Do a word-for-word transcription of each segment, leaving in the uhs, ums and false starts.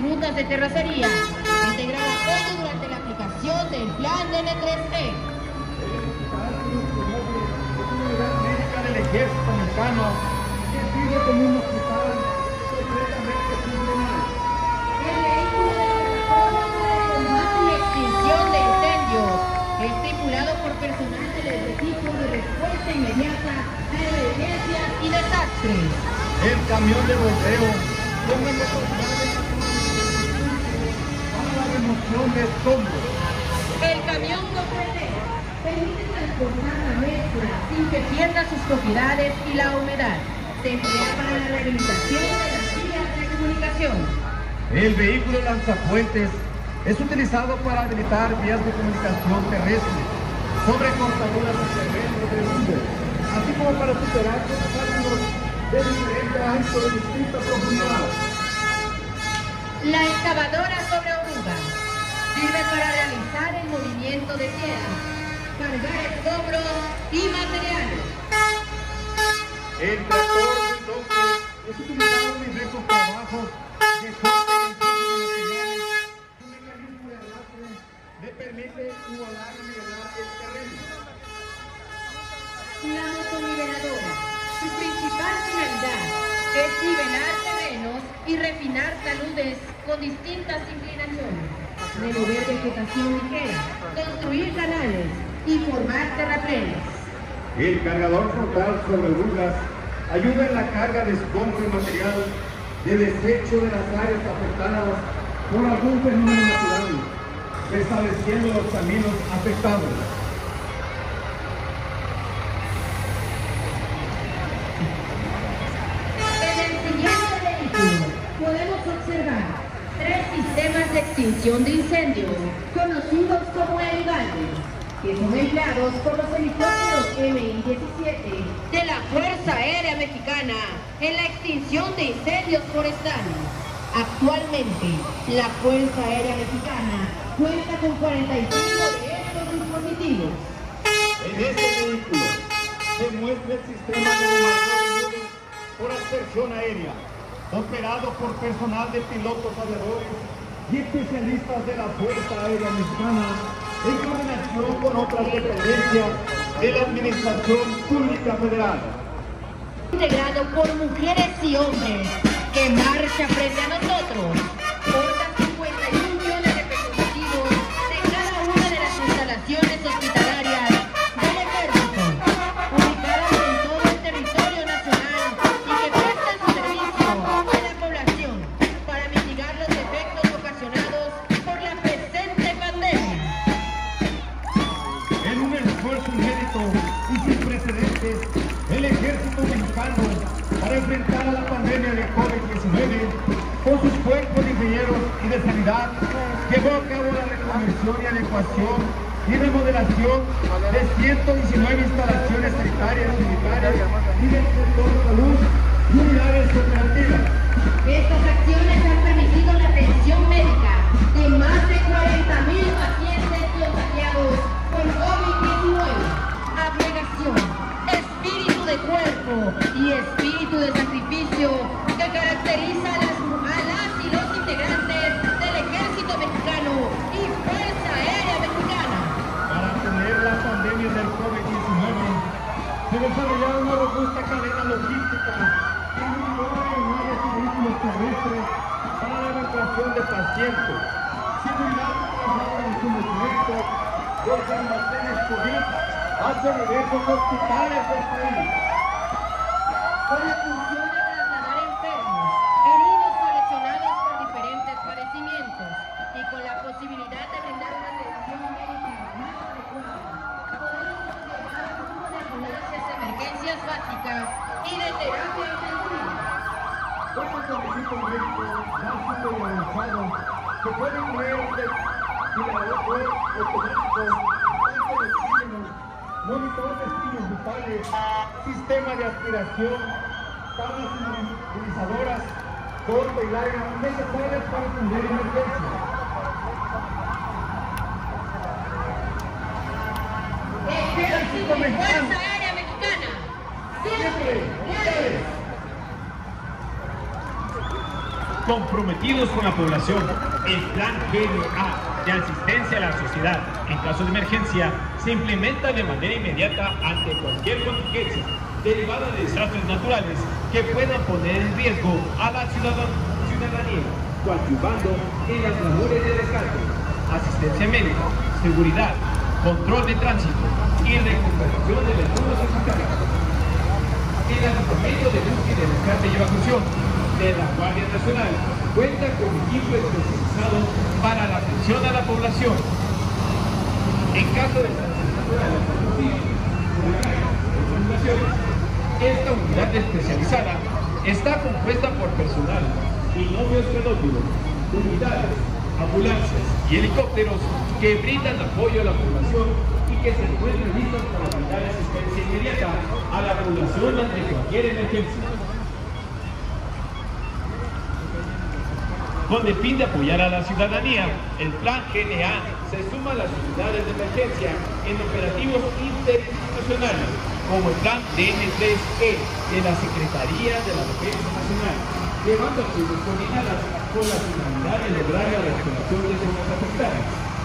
rutas de terracería, integrará apoyo durante la aplicación del plan de N tres E. Del ejército mexicano que sirve como un hospital completamente funcional. El vehículo de combate y extinción de incendios es tripulado por personal del equipo de respuesta inmediata a emergencias y desastres. El camión de volteo con el motor para la remoción de escombros. El camión completo permite transportar la mezcla sin que pierda sus propiedades y la humedad. Se emplea para la rehabilitación de las vías de comunicación. El vehículo lanzapuentes es utilizado para habilitar vías de comunicación terrestre sobre cortaduras y terrenos de nubes, así como para superar obstáculos de diferente ancho de distintas profundidades. La excavadora sobre orugas sirve para realizar el movimiento de tierra, cargar escombros y materiales. El tractor bulldozer es utilizado en diversos trabajos de corte y materiales. Un mecanismo de arrastre le permite igualar y nivelar el terreno. La motoniveladora, su principal finalidad es nivelar terrenos y refinar taludes con distintas inclinaciones, remover vegetación ligera, construir canales y formar terraplenes. El cargador frontal sobre orugas ayuda en la carga de escombro y material de desecho de las áreas afectadas por algún fenómeno natural, restableciendo los caminos afectados. En el siguiente vehículo podemos observar tres sistemas de extinción de incendios, conocidos como Heligalde, que son empleados por los helicópteros M I diecisiete de la Fuerza Aérea Mexicana en la extinción de incendios forestales. Actualmente, la Fuerza Aérea Mexicana cuenta con cuarenta y cinco de estos dispositivos. En este vehículo se muestra el sistema de bombardeo de nubes por aspersión aérea, operado por personal de pilotos aviadores y especialistas de la Fuerza Aérea Mexicana en coordinación con otras dependencias de la Administración Pública Federal. Integrado por mujeres y hombres que marcha frente a nosotros, porta cincuenta y un millones de representativos de cada una de las instalaciones hospitalarias del Ejército, ubicadas en todo el territorio nacional y que prestan su servicio a la población para mitigar los efectos ocasionados por la presente pandemia. En un esfuerzo inédito y sin precedentes, el Ejército Mexicano, para enfrentar a la pandemia de COVID diecinueve, con sus cuerpos de ingenieros y de sanidad, llevó a cabo la reconversión y adecuación y remodelación de ciento diecinueve instalaciones sanitarias y militares y del sector de salud y unidades operativas. Estas acciones han permitido la atención médica de más de cuarenta mil pacientes contagiados con COVID diecinueve. Abnegación, espíritu de cuerpo y espíritu de sacrificio que caracteriza a las, a las y los integrantes del Ejército Mexicano y Fuerza Aérea Mexicana. Para atender la pandemia del COVID diecinueve, se desarrollaron una robusta cadena logística que incluyó aeronaves y vehículos terrestres para la evacuación de pacientes, seguridad de traslado de suministros, desde almacenes COVID hacia diversos hospitales del país. Con la función de trasladar enfermos, heridos o lesionados por diferentes padecimientos y con la posibilidad de brindar una atención médica más adecuada, podemos observar el grupo de ambulancias de emergencias básicas y de terapia intensiva. Estos servicios médicos básicos y avanzados que pueden incluir ventilador automático, tanque de oxígeno, monitor de signos vitales, sistema de aspiración, tablas inmunizadoras, corte y larga necesarias para atender emergencias. Ejército y Fuerza Aérea Mexicana, siempre leales. comprometidos con la población. El Plan G N A de asistencia a la sociedad en caso de emergencia se implementa de manera inmediata ante cualquier contingencia derivada de desastres naturales que puedan poner en riesgo a la ciudadanía, coadyuvando en las labores de rescate, asistencia médica, seguridad, control de tránsito y recuperación de vehículos afectados. El agrupamiento de búsqueda, rescate y evacuación de la Guardia Nacional cuenta con equipo especializado para la atención a la población. En caso de desastres naturales, esta unidad especializada está compuesta por personal, binomios pedófilos, unidades, ambulancias y helicópteros que brindan apoyo a la población y que se encuentran listos para brindar asistencia inmediata a la población ante cualquier emergencia. Con el fin de apoyar a la ciudadanía, el Plan G N A se suma a las unidades de emergencia en operativos interinstitucionales, como el Plan D N tres E de la Secretaría de la Defensa Nacional, llevando acciones coordinadas con la finalidad de lograr la recuperación de zonas afectadas.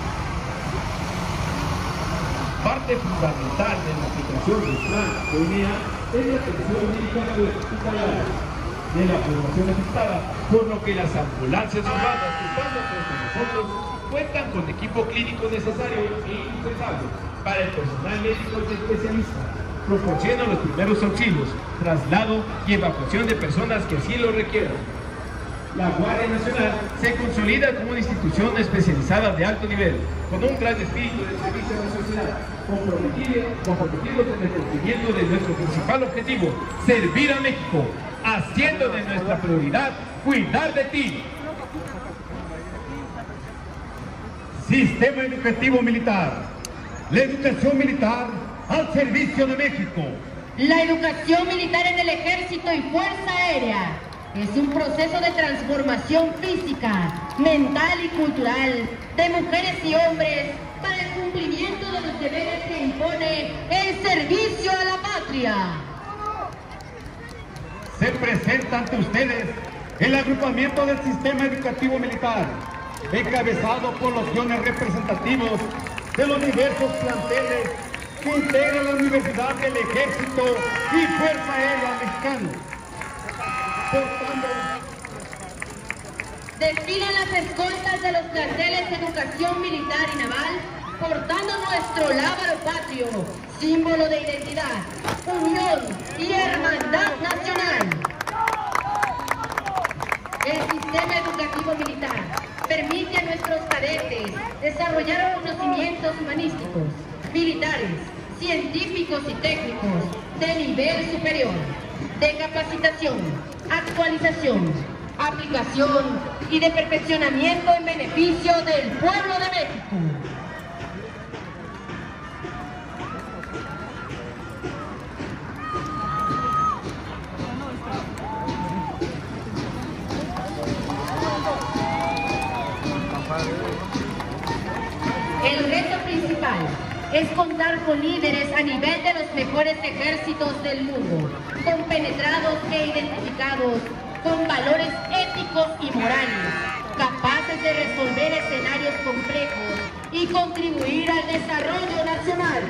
Parte fundamental de la aplicación del Plan G N A es la atención médica hospitalaria de la población afectada, por lo que las ambulancias urbanas que están frente a nosotros cuentan con equipo clínico necesario e indispensable para el personal médico y especialista. Proporcionan los primeros auxilios, traslado y evacuación de personas que así lo requieran. La Guardia Nacional se consolida como una institución especializada de alto nivel, con un gran espíritu de servicio a la sociedad, comprometidos comprometido en el cumplimiento de nuestro principal objetivo, servir a México, haciendo de nuestra prioridad cuidar de ti. Sistema educativo militar. La educación militar al servicio de México. La educación militar en el Ejército y Fuerza Aérea es un proceso de transformación física, mental y cultural de mujeres y hombres para el cumplimiento de los deberes que impone el servicio a la patria. Se presenta ante ustedes el agrupamiento del sistema educativo militar, encabezado por los guiones representativos de los diversos planteles que integran la Universidad del Ejército y Fuerza Aérea Mexicana. Portando... Desfilan las escoltas de los planteles de educación militar y naval, portando nuestro lábaro patrio, símbolo de identidad, unión y hermandad nacional. El sistema educativo militar permite a nuestros cadetes desarrollar conocimientos humanísticos, militares, científicos y técnicos de nivel superior, de capacitación, actualización, aplicación y de perfeccionamiento en beneficio del pueblo de México. El reto principal es contar con líderes a nivel de los mejores ejércitos del mundo, compenetrados e identificados con valores éticos y morales, capaces de resolver escenarios complejos y contribuir al desarrollo nacional.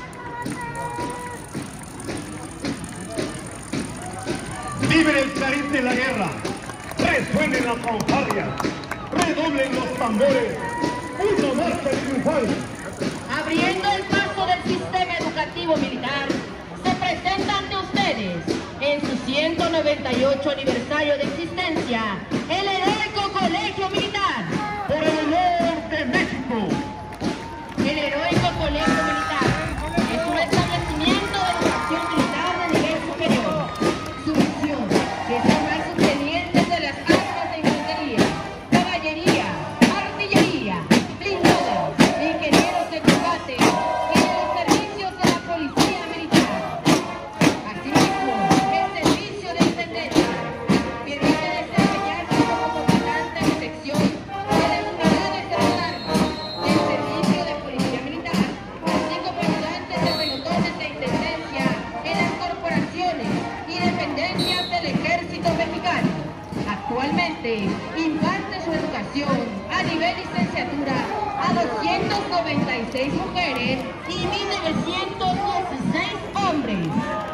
¡Vive el clarín de la guerra! ¡Resuenen las fanfarrias! ¡Redoblen los tambores! ¡Una marcha triunfal! Abriendo el paso del sistema educativo militar, se presenta ante ustedes, en su ciento noventa y ocho aniversario de existencia, el heroico Colegio Militar. ¡Por el honor de México! El heroico Colegio Militar es un establecimiento de educación militar de nivel superior. Su misión es formar sus tenientes de las armas de infantería, caballería, artillería, blindadas, ingenieros de combate y de los servicios de la policía militar. Asimismo, el servicio de intendencia permite desempeñarse como comandante de sección a nivel licenciatura a doscientas noventa y seis mujeres y mil novecientos dieciséis hombres.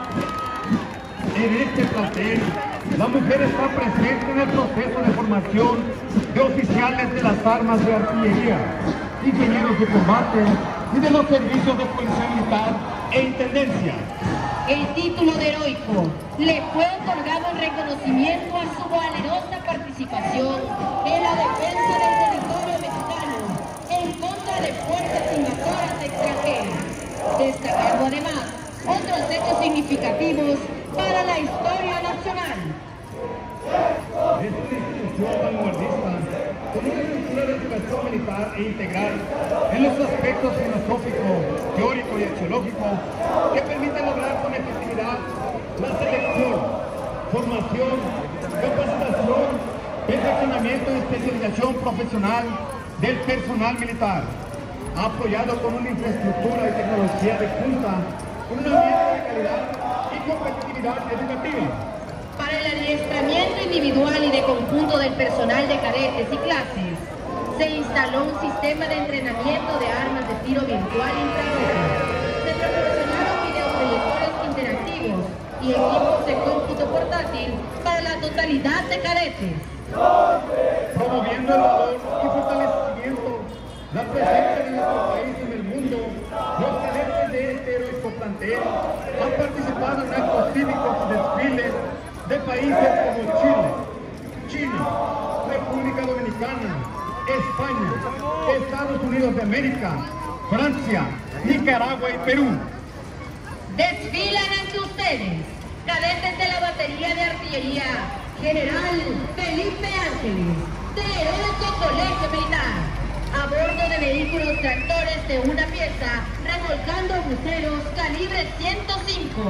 En este plantel, la mujer está presente en el proceso de formación de oficiales de las armas de artillería, ingenieros de combate y de los servicios de policía militar e intendencia. El título de heroico le fue otorgado en reconocimiento a su valerosa participación en la defensa del territorio mexicano en contra de fuerzas invasoras extranjeras, destacando además otros hechos significativos para la historia nacional. Es una institución vanguardista con una estructura de educación militar e integral en los aspectos filosófico, teórico y axiológico que permiten lograr con efectividad la selección, formación, capacitación, perfeccionamiento y especialización profesional del personal militar, apoyado con una infraestructura y tecnología de punta, con un ambiente de calidad y competitividad educativa. Para el adiestramiento individual y de conjunto del personal de cadetes y clases, se instaló un sistema de entrenamiento de armas de tiro virtual infrarrojo. Se proporcionaron videoproyectores interactivos y equipos de cómputo portátil para la totalidad de cadetes. Promoviendo el valor y fortalecimiento, la presencia de nuestro país en el mundo, los cadetes de este heroico plantel han participado en actos cívicos y desfiles de países como Chile, China, República Dominicana, España, Estados Unidos de América, Francia, Nicaragua y Perú. Desfilan ante ustedes cadetes de la batería de artillería General Felipe Ángeles, del heroico Colegio Militar, a bordo de vehículos tractores de una pieza, remolcando buceros calibre ciento cinco.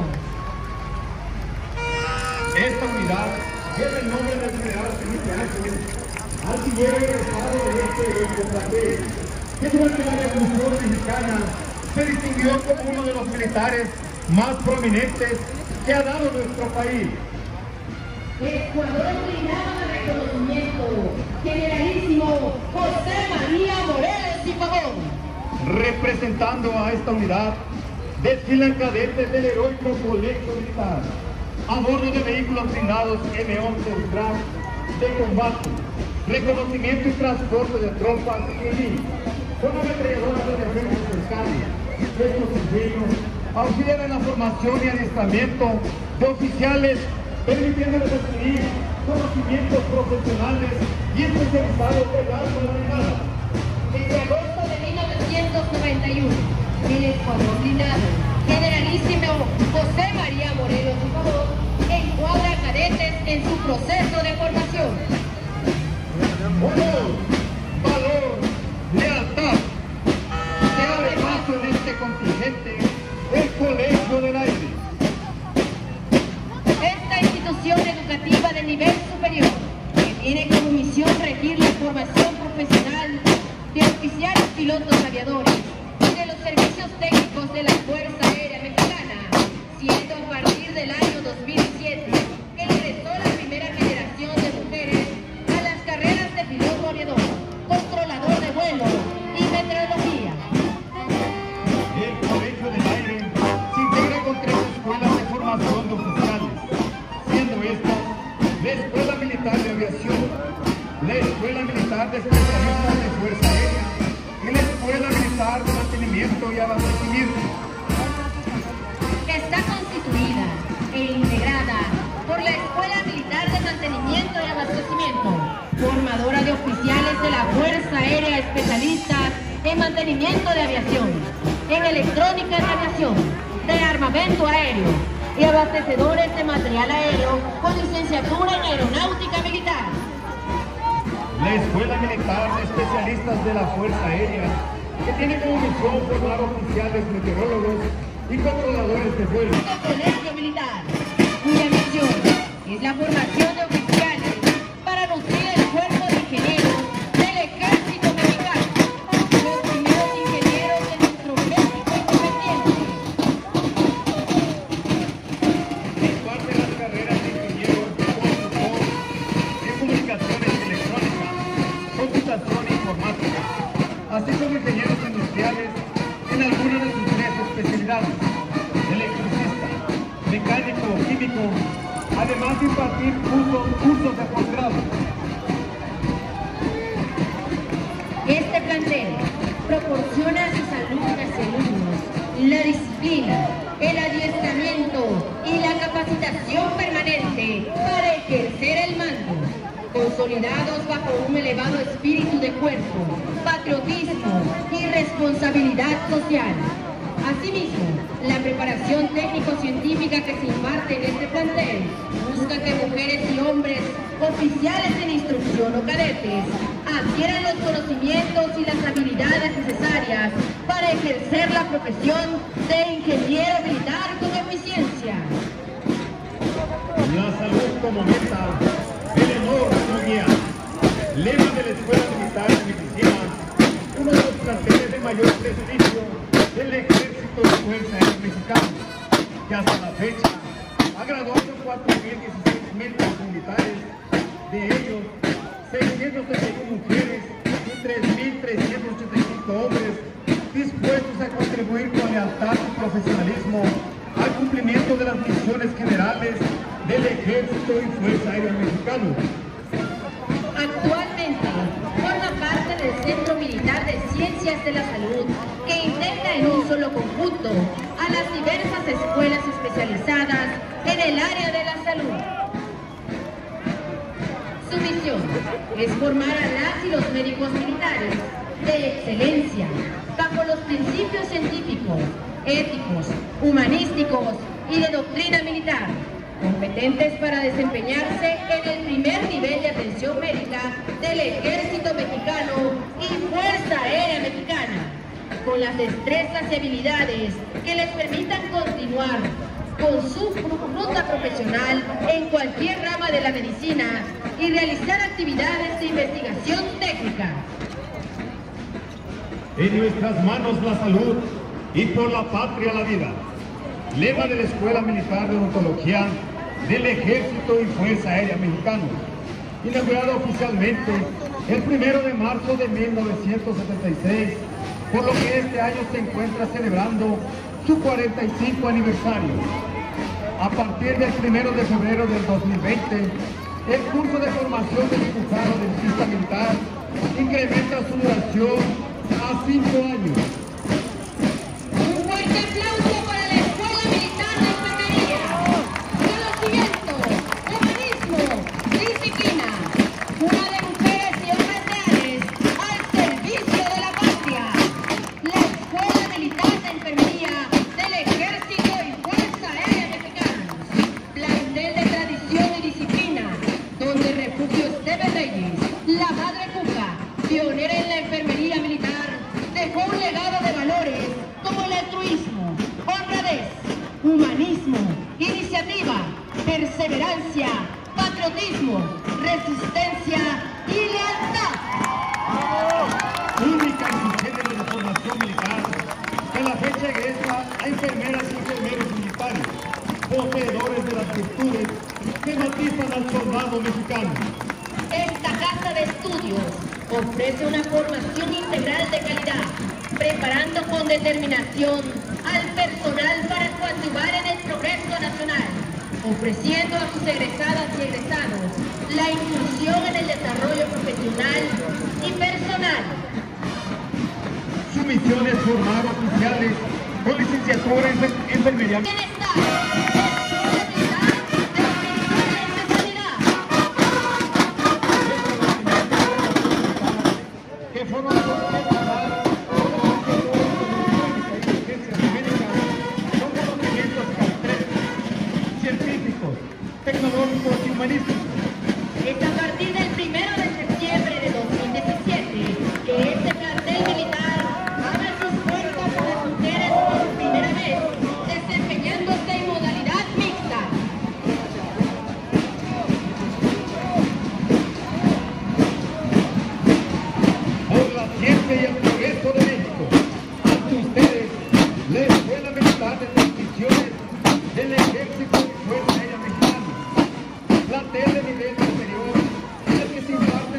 Esta unidad lleva el nombre del general Felipe Ángeles, artillero egresado de este heroico plantel, que durante la Revolución Mexicana se distinguió como uno de los militares más prominentes que ha dado nuestro país. Escuadrón Blindado de Reconocimiento, Generalísimo José María Morelos y Pavón. Representando a esta unidad, desfilan cadetes del heroico Colegio Militar, a bordo de vehículos blindados M once Ultra de combate, reconocimiento y transporte de tropas y con ametralladoras de defensa cercana. Estos ingenieros auxilian en la formación y adiestramiento de oficiales, permitiéndoles adquirir conocimientos profesionales y especializados de armas armadas. Desde agosto de mil novecientos noventa y uno, el Escuadrón Blindado Generalísimo José María Morelos y Pavón encuadra cadetes en su proceso de formación. Honor, valor, lealtad. Se abre paso en este contingente el Colegio del Aire. Esta institución educativa de nivel superior, que tiene como misión regir la formación profesional de oficiales pilotos aviadores y de los servicios técnicos de la Fuerza Aérea Mexicana, siendo a partir del año dos mil siete que ingresó la primera generación de mujeres a las carreras de piloto aviador, controlador de vuelo y meteorología. El Colegio del Aire se integra con tres escuelas de formación de oficiales, siendo estas la Escuela Militar de Aviación, la Escuela Militar de Especialistas de Fuerza Aérea y la Escuela Militar de Mantenimiento y Abastecimiento. Está constituida e integrada por la Escuela Militar de Mantenimiento y Abastecimiento, formadora de oficiales de la Fuerza Aérea especialistas en mantenimiento de aviación, en electrónica de aviación, de armamento aéreo y abastecedores de material aéreo con licenciatura en aeronáutica militar. La Escuela Militar de Especialistas de la Fuerza Aérea, que tiene como misión formar oficiales meteorólogos y controladores de vuelo. El Colegio Militar, cuya misión es la formación de oficiales para nutrir el cuerpo de ingenieros del Ejército Mexicano, los primeros ingenieros de nuestro México independiente. Imparte las carreras de ingeniero, consultor, de comunicaciones electrónicas, computación informática, así como ingenieros industriales en algunas de sus tres especialidades, electricista, mecánico o químico, además de impartir cursos, cursos de posgrado. Este plantel proporciona a sus alumnas y alumnos la disciplina, el adiestramiento y la capacitación permanente para ejercer el mando, consolidados bajo un elevado espíritu de cuerpo, patriotismo y responsabilidad social. Asimismo, la preparación técnico-científica que se imparte en este plantel busca que mujeres y hombres, oficiales en instrucción o cadetes, adquieran los conocimientos y las habilidades necesarias para ejercer la profesión de ingeniero militar con eficiencia. La salud como meta, el honor como guía. Lema de la Escuela Militar de Medicina, uno de los planteles de mayor prestigio del Ejército de Fuerza Aérea Mexicana, que hasta la fecha ha graduado cuatro mil dieciséis médicos militares, de ellos seiscientos treinta y uno mujeres y tres mil trescientos ochenta y cinco hombres dispuestos a contribuir con lealtad y profesionalismo al cumplimiento de las misiones generales del Ejército y Fuerza Aérea Mexicana. Actualmente forma parte del Centro Militar de Ciencias de la Salud, que integra en un solo conjunto a las diversas escuelas especializadas en el área de la salud. Su misión es formar a las y los médicos militares de excelencia, bajo los principios científicos, éticos, humanísticos y de doctrina militar, competentes para desempeñarse en el primer nivel de atención médica del Ejército Mexicano y Fuerza Aérea Mexicana, con las destrezas y habilidades que les permitan continuar con su ruta profesional en cualquier rama de la medicina y realizar actividades de investigación técnica. En nuestras manos la salud y por la patria la vida. Lema de la Escuela Militar de Odontología del Ejército y Fuerza Aérea Mexicana, inaugurado oficialmente el primero de marzo de mil novecientos setenta y seis, por lo que este año se encuentra celebrando su cuarenta y cinco aniversario. A partir del primero de febrero del dos mil veinte, el curso de formación de cirujano dentista militar incrementa su duración a cinco años. Un fuerte aplauso para la Escuela Militar de Enfermería. Conocimiento, humanismo, disciplina. Una de mujeres y hombres reales al servicio de la patria. La Escuela Militar de Enfermería del Ejército y Fuerza Aérea Mexicanos. Plantel de tradición y disciplina, donde Refugio Esteves Reyes, la Madre Cuca, pionera en la enfermería militar, dejó un legado de valores como el altruismo, honradez, humanismo, iniciativa, perseverancia, patriotismo, resistencia y lealtad. Única en su género de formación militar, que a la fecha egresa a enfermeras y enfermeros militares, poseedores de las virtudes que matizan al soldado mexicano. Esta casa de estudios ofrece una formación integral de calidad, preparando con determinación al personal para coadyuvar en el progreso nacional, ofreciendo a sus egresadas y egresados la inclusión en el desarrollo profesional y personal. Su misión es formar oficiales con licenciatura en enfer- enfermería. Bienestar, Escuela Militar de Medicina y Especialidad. Que forman profesional con inteligencias médicas, con conocimientos concretos, científicos, tecnológicos y humanísticos. Es a partir del primero de septiembre de dos mil diecisiete que este plantel militar abre sus puertas a las mujeres por primera vez, desempeñándose en modalidad mixta. Por la ciencia y el progreso de México, ante ustedes, la Escuela Militar de Transmisiones del Ejército y Fuerza Aérea Mexicana, plantel de nivel superior, en el que se imparte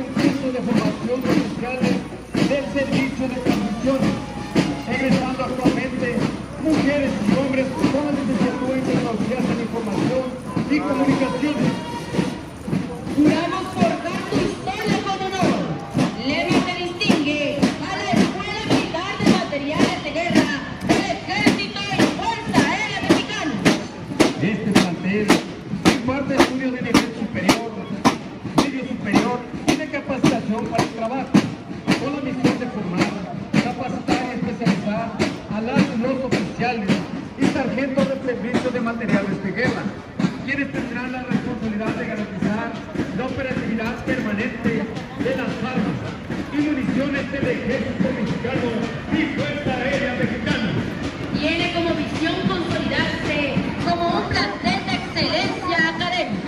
del servicio de transmisiones, egresando actualmente mujeres y hombres con la licenciatura en tecnologías de la información y comunicaciones. Juramos forjar tu historia con honor. Lema que distingue a la Escuela Militar de Materiales de Guerra del Ejército y Fuerza Aérea Mexicana. Este plantel imparte estudios de nivel superior, medio superior y de capacitación para el trabajo, con la misión de formar, capacitar y especializar a las y los oficiales y sargentos del servicio de materiales de guerra, quienes tendrán la responsabilidad de garantizar la operatividad permanente de las armas y municiones del Ejército Mexicano y Fuerza Aérea Mexicana. Tiene como visión consolidarse como un plantel de excelencia académica.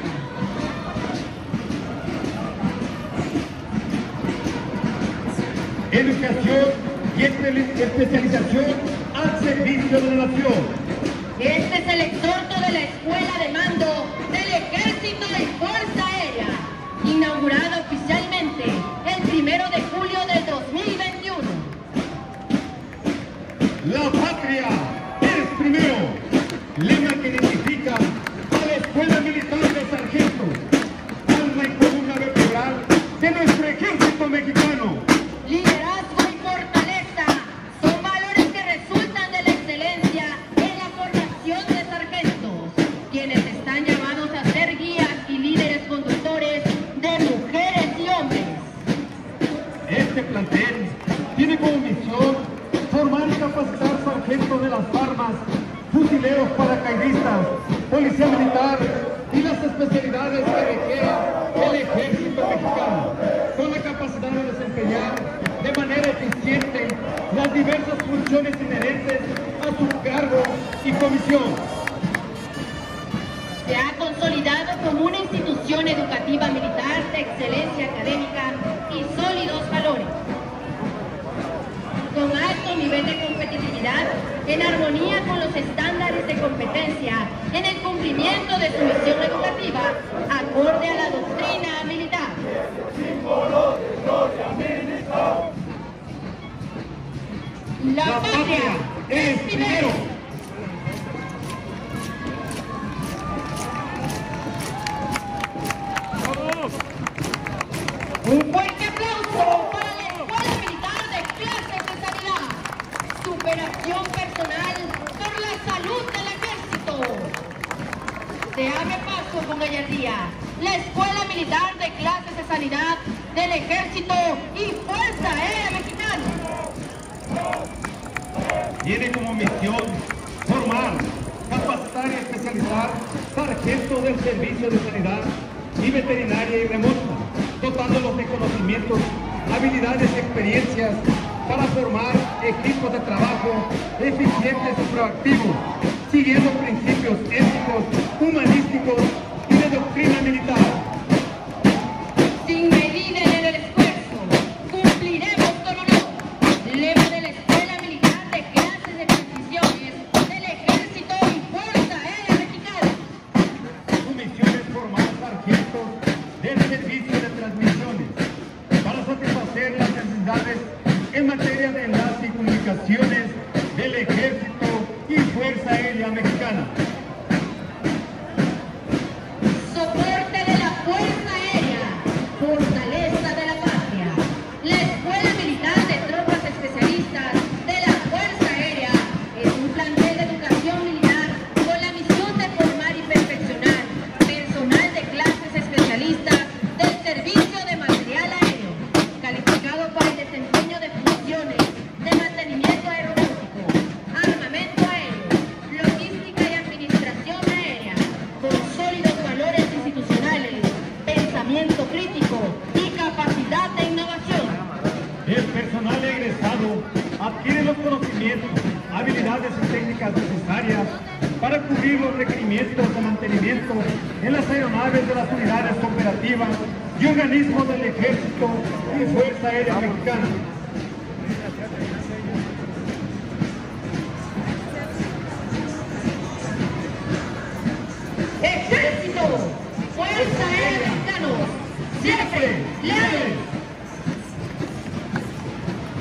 Educación y espe- especialización al servicio de la nación. Este es el exhorto de la Escuela de Mando del Ejército y Fuerza Aérea, inaugurada oficialmente el primero de julio del dos mil veintiuno. La patria es primero, lema que identifica a la Escuela Militar de Sargentos, alma y columna vertebral de nuestro Ejército Mexicano. Liderazgo y fortaleza son valores que resultan de la excelencia en la formación de sargentos, quienes están llamados a ser guías y líderes conductores de mujeres y hombres. Este plantel tiene como misión formar y capacitar sargentos de las armas, fusileros paracaidistas, policía militar y las especialidades que requiere el Ejército Mexicano, con la capacidad de desempeñar de manera eficiente las diversas funciones inherentes a su cargo y comisión. Se ha consolidado como una institución educativa militar de excelencia académica y sólidos valores, con alto nivel de competitividad, en armonía con los estándares de competencia, en el cumplimiento de su misión educativa, acorde a la doctrina militar. La patria es primero. Un fuerte aplauso para la Escuela Militar de Clases de Sanidad. Superación personal por la salud del Ejército. Se abre paso con gallardía la Escuela Militar de Clases de Sanidad del Ejército y Fuerza Aérea Mexicana. Tiene como misión formar, capacitar y especializar sargentos del servicio de sanidad y veterinaria y remota, dotándolos de conocimientos, habilidades y experiencias para formar equipos de trabajo eficientes y proactivos, siguiendo principios éticos, humanísticos y de doctrina militar. Sin medida en el esfuerzo, cumpliremos con honor. Lema de la Escuela Militar de Clases de Transmisiones del Ejército y Fuerza Aérea Mexicana. Su misión es formar sargentos del servicio de transmisiones para satisfacer las necesidades en materia de enlace y comunicaciones del Ejército y Fuerza Aérea Mexicana. Soporte de la Fuerza Aérea, fortaleza de la patria. La Escuela Militar de Tropas Especialistas de la Fuerza Aérea es un plantel de educación militar con la misión de formar y perfeccionar personal de clases especialistas del servicio de material aéreo, calificado para el desempeño de funciones de mantenimiento aeronáutico, armamento aéreo, logística y administración aérea, con sólidos valores institucionales, pensamiento crítico y capacidad de innovación. El personal egresado adquiere los conocimientos, habilidades y técnicas necesarias para cubrir los requerimientos de mantenimiento en las aeronaves de las unidades operativas y organismos del Ejército y Fuerza Aérea Mexicana. Ejército, Fuerza Aérea Mexicana, siempre leales.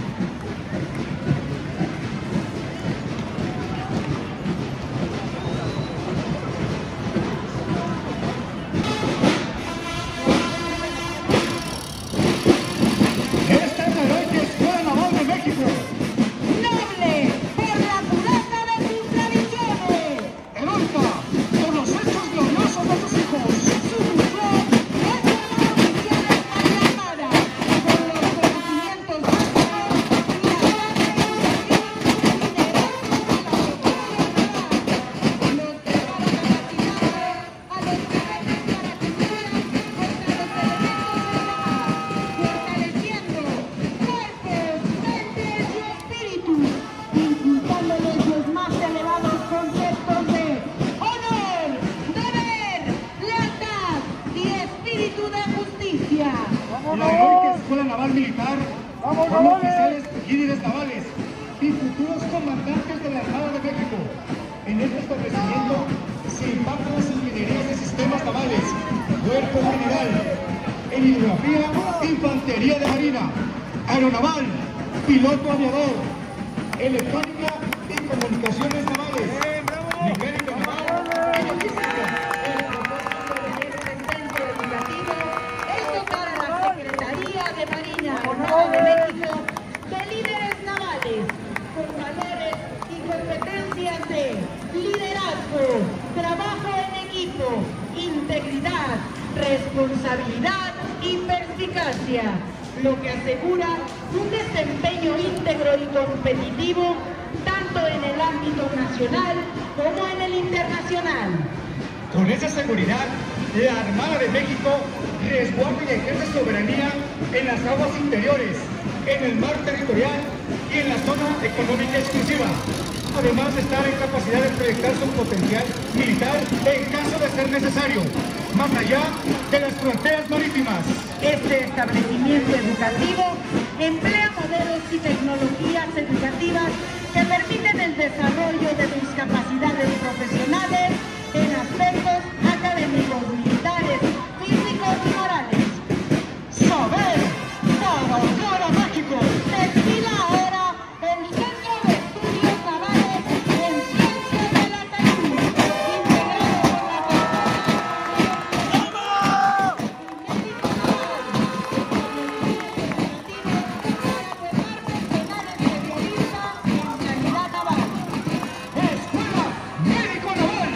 Son oficiales líderes navales y futuros comandantes de la Armada de México. En este establecimiento se imparten las ingenierías de sistemas navales, cuerpo general, en hidrografía, infantería de marina, aeronaval, piloto aviador, electrónica y comunicaciones navales, mecánica naval y logística. El propósito de este centro educativo es dotar a la Secretaría de Marina Armada de México de líderes navales con valores y competencias de liderazgo, trabajo en equipo, integridad, responsabilidad y perspicacia, lo que asegura un desempeño íntegro y competitivo tanto en el ámbito nacional como en el internacional. Con esa seguridad, la Armada de México resguarda y ejerce soberanía en las aguas interiores, en el mar territorial y en la zona económica exclusiva, además de estar en capacidad de proyectar su potencial militar en caso de ser necesario, más allá de las fronteras marítimas. Este establecimiento educativo emplea modelos y tecnologías educativas que permiten el desarrollo de sus capacidades profesionales en aspectos académicos, militares, físicos y morales. ¡Saber para honrar a México! Desfila ahora el Centro de Estudios Navales en Ciencias de la Salud, integrado por la Escuela Médico Naval.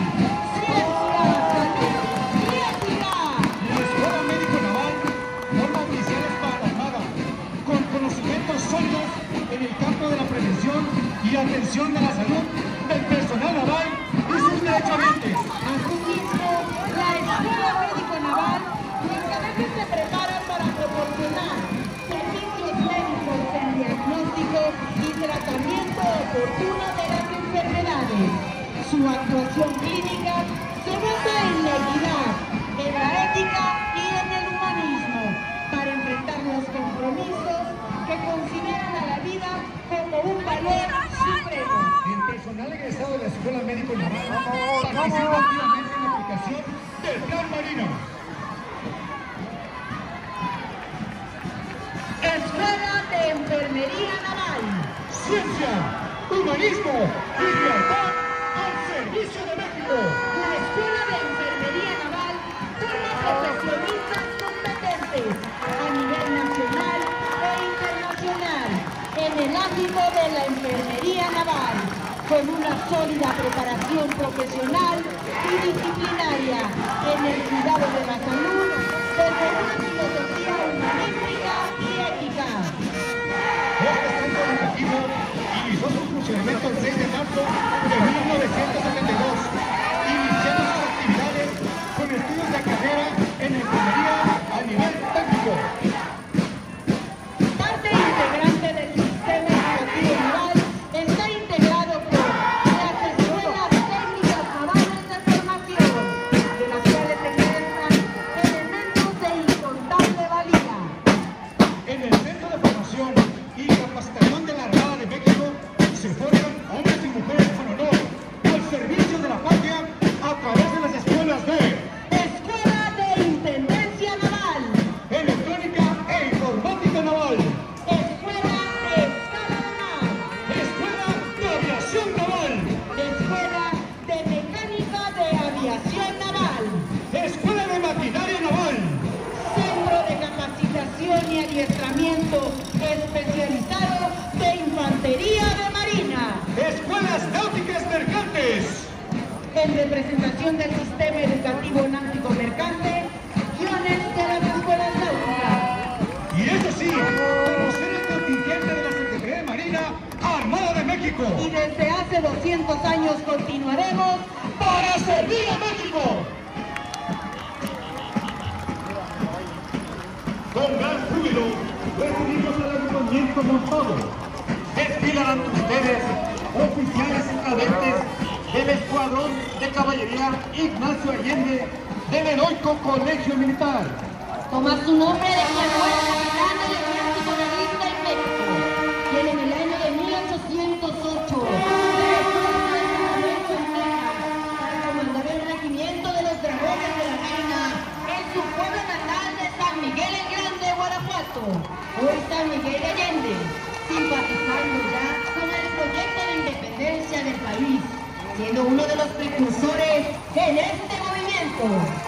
La Escuela Médico Naval forma oficiales para la Armada, con conocimientos sólidos en el campo de la prevención y atención de la salud del personal naval y sus derechohabientes. Asimismo, la Escuela Médico Naval, los cadetes se preparan para proporcionar servicios médicos en diagnóstico y tratamiento oportuno de las enfermedades. Su actuación clínica se basa en la equidad, en la ética y en el humanismo para enfrentar los compromisos que consideran a la vida como un valor supremo. El personal egresado de la Escuela Médico Naval participa activamente en la aplicación del Plan Marino. Escuela de Enfermería Naval. Ciencia, humanismo y lealtad al servicio de México. La Escuela de Enfermería Naval forma profesionistas competentes a nivel nacional e internacional en el ámbito de la enfermería naval, con una sólida preparación profesional y disciplinaria en el cuidado de la salud desde una filosofía humanística y ética. Este centro educativo inició su funcionamiento el seis de marzo de mil novecientos setenta y dos, iniciando sus actividades con estudios de carrera en enfermería a nivel técnico. Parte integrante del sistema educativo naval está integrado por las escuelas técnicas navales de formación, de las cuales se egresan elementos de incontable valía. En el Centro de Formación y Capacitación de la Armada de México se forman hombres y mujeres con honor al servicio de la patria a través de las escuelas de Escuela de Intendencia Naval, Electrónica e Informática Naval, Escuela de Escala Naval, Escuela de Aviación Naval, Escuela de Mecánica de Aviación Naval, Escuela de Maquinaria Naval, Centro de Capacitación y Adiestramiento Especializado de Infantería de Marina. Escuelas Náuticas Mercantes. En representación del sistema educativo náutico mercante, guiones de las escuelas náuticas. Y eso sí, conocer el contingente de la Secretaría de Marina Armada de México. Y desde hace doscientos años continuaremos ¡Para servir a México! Con gran júbilo, recibimos al agrupamiento montado. Desfilan ante ustedes oficiales y cadentes del Escuadrón de Caballería Ignacio Allende del Heroico Colegio Militar. toma su nombre de quien fue capitán del ejército realista y siendo uno de los precursores en este movimiento.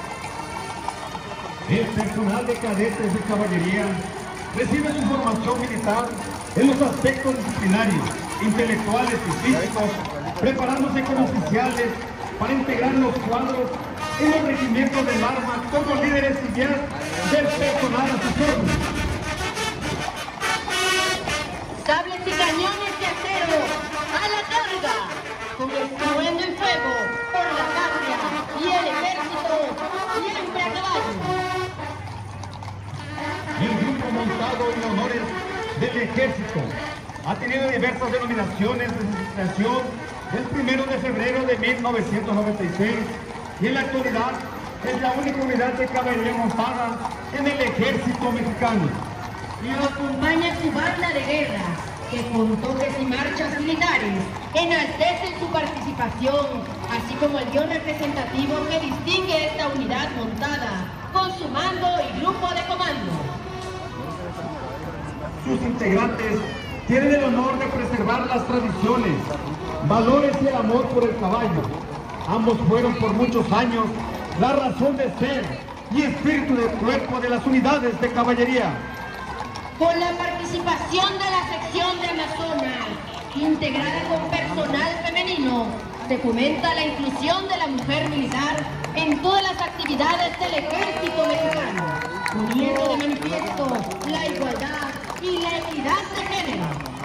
El personal de cadetes de caballería recibe su formación militar en los aspectos disciplinarios, intelectuales y físicos, preparándose como oficiales para integrar los cuadros en los regimientos del arma como líderes y guías del personal a sus órdenes. Sables y cañones de acero a la carga, con estruendo y fuego por la patria y el ejército siempre a caballo. El grupo montado en honores del ejército ha tenido diversas denominaciones de su creación el primero de febrero de mil novecientos noventa y seis y en la actualidad es la única unidad de caballería montada en el ejército mexicano. Lo acompaña su banda de guerra, que con toques y marchas militares enaltecen su participación, así como el guión representativo que distingue esta unidad montada con su mando y grupo de comando. Sus integrantes tienen el honor de preservar las tradiciones, valores y el amor por el caballo. Ambos fueron por muchos años la razón de ser y espíritu del cuerpo de las unidades de caballería. Con la participación de la sección de Amazonas, integrada con personal femenino, se fomenta la inclusión de la mujer militar en todas las actividades del ejército mexicano, poniendo de manifiesto la igualdad y la equidad de género.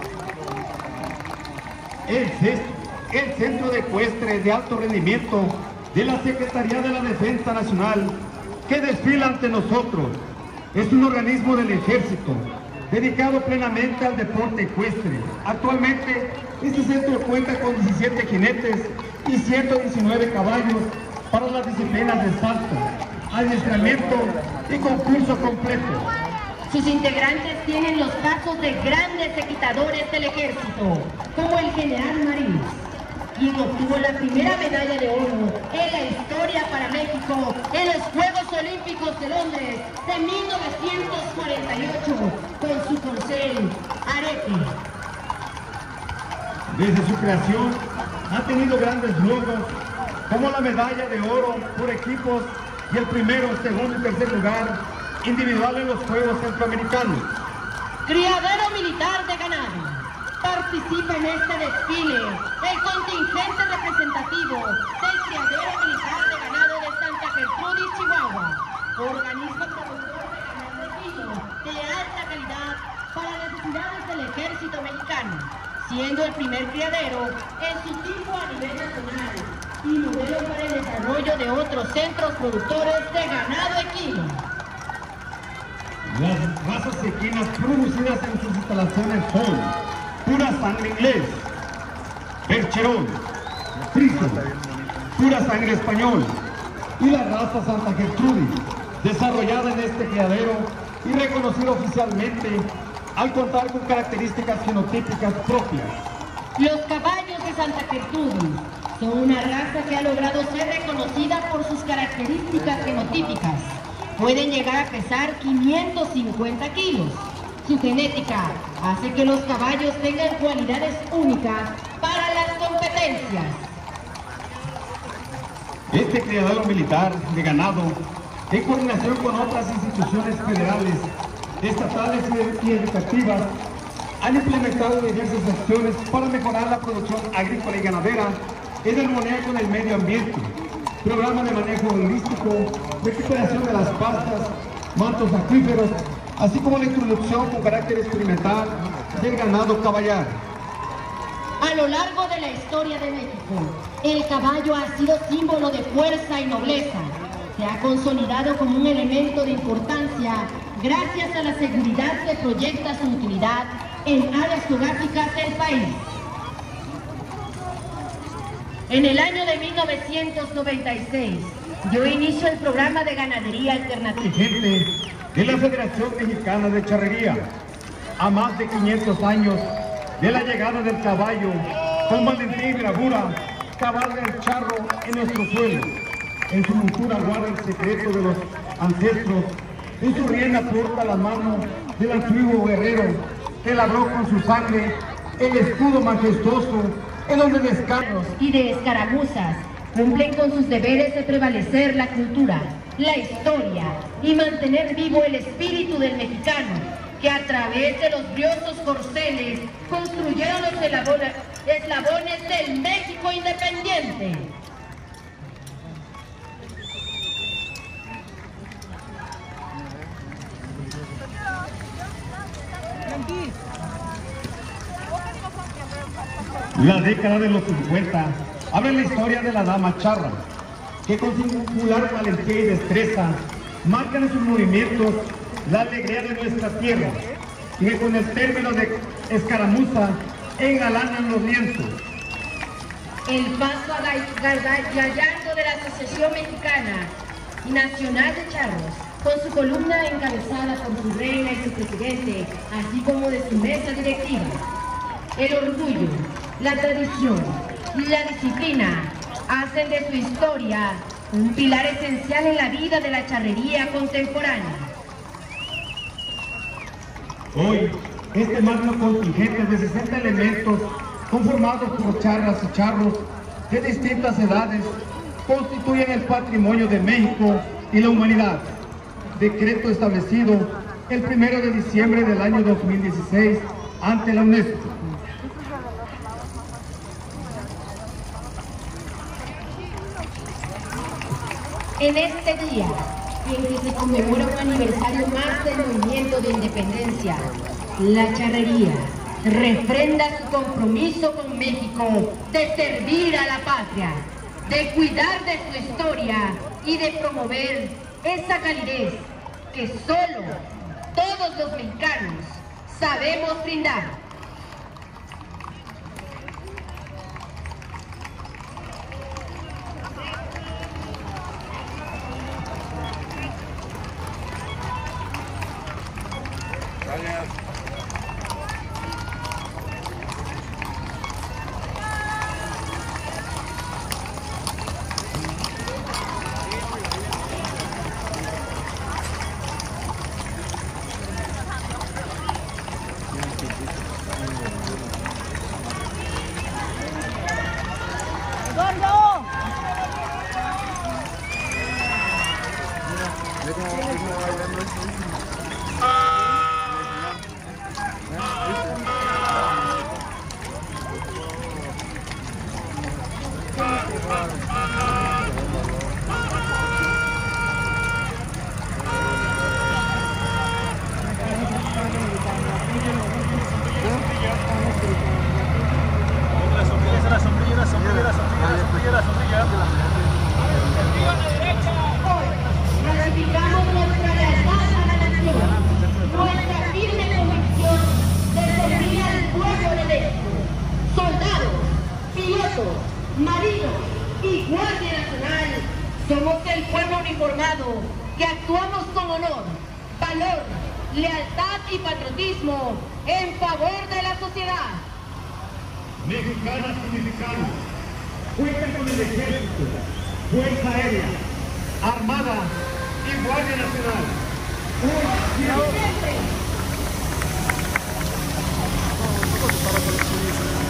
El, el Centro de Ecuestres de Alto Rendimiento de la Secretaría de la Defensa Nacional, que desfila ante nosotros, es un organismo del ejército dedicado plenamente al deporte ecuestre. Actualmente, este centro cuenta con diecisiete jinetes y ciento diecinueve caballos para las disciplinas de salto, adiestramiento y concurso completo. Sus integrantes tienen los pasos de grandes equitadores del ejército, como el general Marín, quien obtuvo la primera medalla de oro en la historia para México en los Juegos Olímpicos de Londres de mil novecientos cuarenta y ocho con su corcel Arete. Desde su creación ha tenido grandes logros como la medalla de oro por equipos y el primero, segundo y tercer lugar individual en los Juegos Centroamericanos. Criadero militar de ganado. Participa en este desfile el contingente representativo del Criadero Militar de Ganado de Santa Gertrudis, Chihuahua, organismo productor de ganado equino de alta calidad para necesidades del ejército mexicano, siendo el primer criadero en su tipo a nivel nacional y modelo para el desarrollo de otros centros productores de ganado equino. Las razas equinas producidas en sus instalaciones son pura sangre inglés, percherón, friso, pura sangre español y la raza Santa Gertrudis, desarrollada en este criadero y reconocida oficialmente al contar con características genotípicas propias. Los caballos de Santa Gertrudis son una raza que ha logrado ser reconocida por sus características genotípicas. Pueden llegar a pesar quinientos cincuenta kilos. Su genética hace que los caballos tengan cualidades únicas para las competencias. Este criadero militar de ganado, en coordinación con otras instituciones federales, estatales y educativas, han implementado diversas acciones para mejorar la producción agrícola y ganadera en armonía con el medio ambiente. Programa de manejo holístico, recuperación de las pastas, mantos acuíferos, así como la introducción con carácter experimental del ganado caballar. A lo largo de la historia de México, el caballo ha sido símbolo de fuerza y nobleza. Se ha consolidado como un elemento de importancia gracias a la seguridad que proyecta su utilidad en áreas geográficas del país. En el año de mil novecientos noventa y seis, dio inicio el programa de ganadería alternativa. Gente de la Federación Mexicana de Charrería, a más de quinientos años de la llegada del caballo, con valentía y bravura, cabalga el charro en nuestro suelo. En su montura guarda el secreto de los ancestros, en su rienda porta la mano del antiguo guerrero, que labró con su sangre el escudo majestuoso en donde descansan y de escaramuzas cumplen con sus deberes de prevalecer la cultura, la historia y mantener vivo el espíritu del mexicano, que a través de los briosos corceles construyeron los eslabones, eslabones del México independiente. La década de los cincuenta abre la historia de la dama charra, que con singular valentía y destreza marcan en sus movimientos la alegría de nuestra tierra, y que con el término de escaramuza engalanan los lienzos. El paso gallardo de la Asociación Mexicana y Nacional de Charros, con su columna encabezada por su reina y su presidente, así como de su mesa directiva. El orgullo, la tradición y la disciplina hacen de su historia un pilar esencial en la vida de la charrería contemporánea. Hoy, este magno contingente de sesenta elementos, conformados por charras y charros de distintas edades, constituyen el patrimonio de México y la humanidad. Decreto establecido el primero de diciembre del año dos mil dieciséis ante la UNESCO. En este día, en que se conmemora un aniversario más del movimiento de independencia, la charrería refrenda su compromiso con México de servir a la patria, de cuidar de su historia y de promover esa calidez que solo todos los mexicanos sabemos brindar. Ratificamos nuestra lealtad a la nación, nuestra firme convicción de servir al pueblo de México, soldados, pilotos, marinos y Guardia Nacional. Somos el pueblo uniformado que actuamos con honor, valor, lealtad y patriotismo en favor de la sociedad. Mexicanas y mexicanos, cuentan con el Ejército, Fuerza Aérea, Armada y Guardia Nacional. Hoy siempre.